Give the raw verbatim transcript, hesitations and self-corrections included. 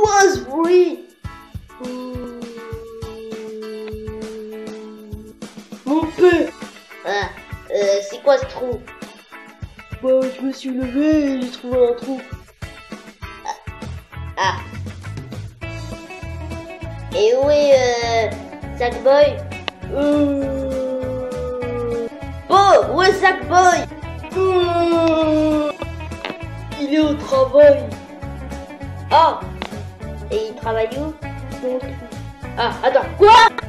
quoi ce bruit? Mon père. Ah, euh, c'est quoi ce trou? Bah, je me suis levé et j'ai trouvé un trou. Ah. Et où est euh, Sackboy? Euh... Oh, où est Sackboy? Euh... Il est au travail. Oh. Et il travaille où? Donc, Ah, attends. Quoi?